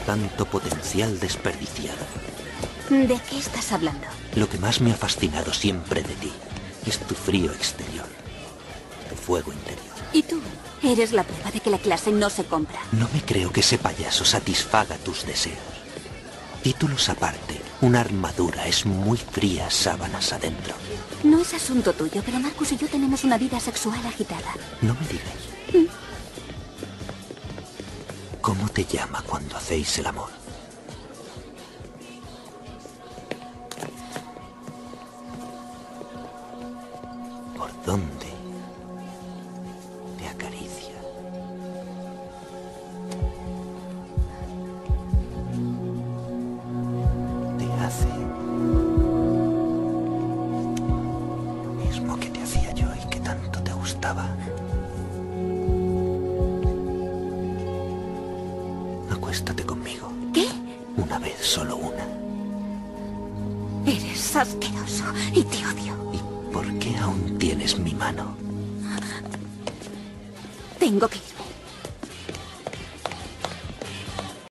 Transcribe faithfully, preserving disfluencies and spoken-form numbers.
tanto potencial desperdiciado. ¿De qué estás hablando? Lo que más me ha fascinado siempre de ti es tu frío exterior, tu fuego interior. ¿Y tú? Eres la prueba de que la clase no se compra. No me creo que ese payaso satisfaga tus deseos. Títulos aparte, una armadura es muy fría sábanas adentro. No es asunto tuyo, pero Marcus y yo tenemos una vida sexual agitada. No me digas. ¿Mm? ¿Cómo te llama cuando hacéis el amor? ¿Por dónde te acaricia? Te hace lo mismo que te hacía yo y que tanto te gustaba. Acuéstate conmigo. ¿Qué? Una vez, solo una. Eres asqueroso y te odio. ¿Y por qué aún tienes mi mano? Tengo que irme.